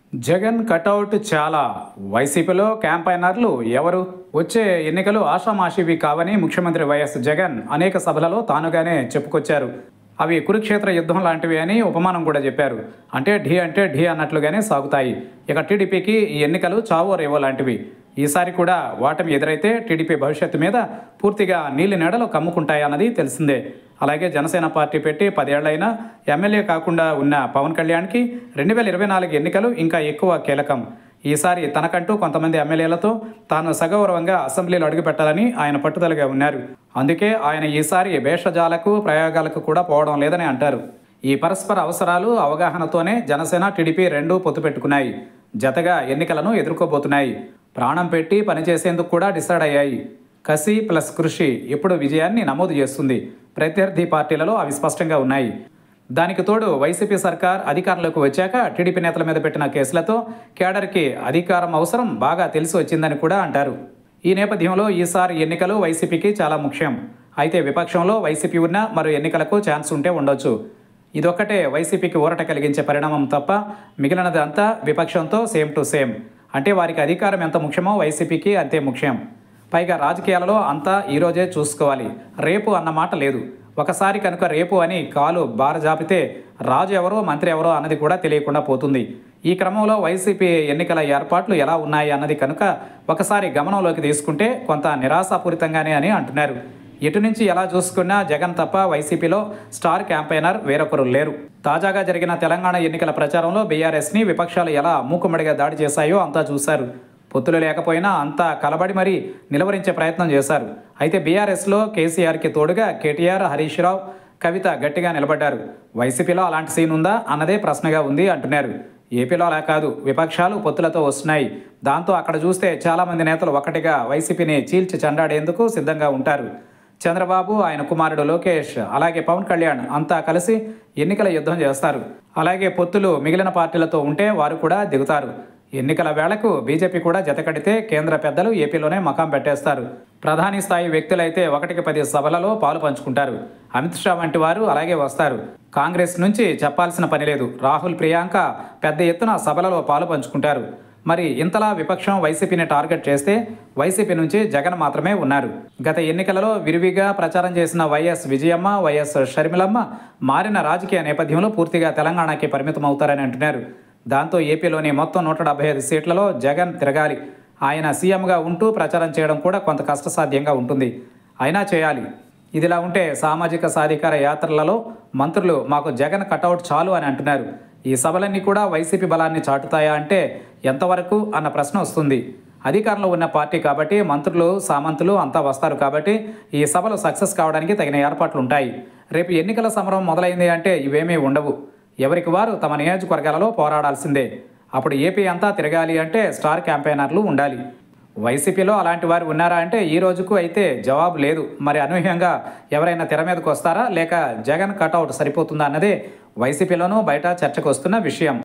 Jagan cutout చాలా. వైసీపీలో క్యాంపైనర్లు ఎవరు? వచ్చే ఎన్నికలు ఆషామాషీవి కావని ముఖ్యమంత్రి వైఎస్ జగన్ అనేక సభలలో తానుగానే చెప్పుకొచ్చారు. అవి కురుక్షేత్ర యుద్ధం లాంటివి అని ఉపమానం కూడా చెప్పారు. అంటే ఢీ అన్నట్లుగానే సాగుతాయి. ఇక టీడీపీకి ఈ ఎన్నికలు చావో రేవో లాంటివి. ఈసారి కూడా ఓటమి ఎదురైతే టీడీపీ భవిష్యత్తు మీద పూర్తిగా నీలి నీడలు కమ్ముకుంటాయన్నది తెలిసిందే. అలాగే జనసేన పార్టీ పెట్టి 10 ఏళ్లైనా ఎమ్మెల్యే కాకుండా ఉన్న పవన్ కళ్యాణ్కి 2024 ఎన్నికలు ఇంకా ఎక్కువ కీలకం. ఈసారి తనకంటూ కొంతమంది ఎమ్మెల్యేలతో తాను సగౌరవంగా అసెంబ్లీలో అడుగుపెట్టాలని ఆయన పట్టుదలగా ఉన్నారు. అందుకే ఆయన ఈసారి భేషజాలకు ప్రయోగాలకు కూడా పోవడం లేదని అంటారు. ఈ పరస్పర అవసరాలు అవగాహనతోనే జనసేన టీడీపీ రెండూ పొత్తు పెట్టుకున్నాయి. జతగా ఎన్నికలను ఎదుర్కోబోతున్నాయి. ప్రాణం పెట్టి పనిచేసేందుకు కూడా డిసైడ్ అయ్యాయి. కసి ప్లస్ కృషి ఎప్పుడు విజయాన్ని నమోదు చేస్తుంది. ప్రత్యర్థి పార్టీలలో అవి స్పష్టంగా ఉన్నాయి. దానికి తోడు వైసీపీ సర్కార్ అధికారంలోకి వచ్చాక టీడీపీ నేతల మీద పెట్టిన కేసులతో కేడర్కి అధికారం అవసరం బాగా తెలిసి వచ్చిందని కూడా అంటారు. ఈ నేపథ్యంలో ఈసారి ఎన్నికలు వైసీపీకి చాలా ముఖ్యం. అయితే విపక్షంలో వైసీపీ ఉన్న మరో ఎన్నికలకు ఛాన్స్ ఉంటే ఉండొచ్చు. ఇదొక్కటే వైసీపీకి ఊరట కలిగించే పరిణామం తప్ప మిగిలినది అంతా విపక్షంతో సేమ్ టు సేమ్. అంటే వారికి అధికారం ఎంత ముఖ్యమో వైసీపీకి అంతే ముఖ్యం. పైగా రాజకీయాలలో అంతా ఈరోజే చూసుకోవాలి, రేపు అన్న మాట లేదు. ఒకసారి కనుక రేపు అని కాలు బారజాపితే రాజు ఎవరో మంత్రి ఎవరో అన్నది కూడా తెలియకుండా పోతుంది. ఈ క్రమంలో వైసీపీ ఎన్నికల ఏర్పాట్లు ఎలా ఉన్నాయి అన్నది కనుక ఒకసారి గమనంలోకి తీసుకుంటే కొంత నిరాశాపూరితంగానే అని అంటున్నారు. ఎటు నుంచి ఎలా చూసుకున్నా జగన్ తప్ప వైసీపీలో స్టార్ క్యాంపెయినర్ వేరొకరు లేరు. తాజాగా జరిగిన తెలంగాణ ఎన్నికల ప్రచారంలో బీఆర్ఎస్ని విపక్షాలు ఎలా మూకుమ్మడిగా దాడి చేశాయో అంతా చూశారు. పొత్తులు లేకపోయినా అంతా కలబడి మరీ నిలవరించే ప్రయత్నం చేశారు. అయితే బీఆర్ఎస్లో కేసీఆర్కి తోడుగా కేటీఆర్, హరీష్ రావు, కవిత గట్టిగా నిలబడ్డారు. వైసీపీలో అలాంటి సీన్ ఉందా అన్నదే ప్రశ్నగా ఉంది అంటున్నారు. ఏపీలో అలా కాదు, విపక్షాలు పొత్తులతో వస్తున్నాయి. దాంతో అక్కడ చూస్తే చాలామంది నేతలు ఒక్కటిగా వైసీపీని చీల్చి చెండాడేందుకు సిద్ధంగా ఉంటారు. చంద్రబాబు, ఆయన కుమారుడు లోకేష్, అలాగే పవన్ కళ్యాణ్ అంతా కలిసి ఎన్నికల యుద్ధం చేస్తారు. అలాగే పొత్తులు మిగిలిన పార్టీలతో ఉంటే వారు కూడా దిగుతారు. ఎన్నికల వేళకు బీజేపీ కూడా జతకడితే కేంద్ర పెద్దలు ఏపీలోనే మకాం పెట్టేస్తారు. ప్రధాని స్థాయి వ్యక్తులైతే 1కి 10 సభలలో పాలు పంచుకుంటారు. అమిత్ షా వంటి వారు అలాగే వస్తారు. కాంగ్రెస్ నుంచి చెప్పాల్సిన పని లేదు. రాహుల్, ప్రియాంక పెద్ద ఎత్తున సభలలో పాలు పంచుకుంటారు. మరి ఇంతలా విపక్షం వైసీపీని టార్గెట్ చేస్తే వైసీపీ నుంచి జగన్ మాత్రమే ఉన్నారు. గత ఎన్నికలలో విరివిగా ప్రచారం చేసిన వైఎస్ విజయమ్మ, వైఎస్ షర్మిలమ్మ మారిన రాజకీయ నేపథ్యంలో పూర్తిగా తెలంగాణకి పరిమితం అవుతారని అంటున్నారు. దాంతో ఏపీలోని మొత్తం 175 సీట్లలో జగన్ తిరగాలి. ఆయన సీఎంగా ఉంటూ ప్రచారం చేయడం కూడా కొంత కష్టసాధ్యంగా ఉంటుంది. అయినా చేయాలి. ఇదిలా ఉంటే సామాజిక సాధికార యాత్రలలో మంత్రులు మాకు జగన్ కటౌట్ చాలు అని అంటున్నారు. ఈ సభలన్నీ కూడా వైసీపీ బలాన్ని చాటుతాయా అంటే ఎంతవరకు అన్న ప్రశ్న వస్తుంది. అధికారంలో ఉన్న పార్టీ కాబట్టి మంత్రులు, సామంతులు అంతా వస్తారు కాబట్టి ఈ సభలు సక్సెస్ కావడానికి తగిన ఏర్పాట్లు ఉంటాయి. రేపు ఎన్నికల సమరం మొదలైంది అంటే ఇవేమీ ఉండవు. ఎవరికి వారు తమ నియోజకవర్గాలలో పోరాడాల్సిందే. అప్పుడు ఏపీ అంతా తిరగాలి అంటే స్టార్ క్యాంపెయినర్లు ఉండాలి. వైసీపీలో అలాంటి వారు ఉన్నారా అంటే ఈ రోజుకు అయితే జవాబు లేదు. మరి అనూహ్యంగా ఎవరైనా తెర మీదకు వస్తారా, లేక జగన్ కటౌట్ సరిపోతుందా అన్నదే వైసీపీలోనూ బయట చర్చకు వస్తున్న విషయం.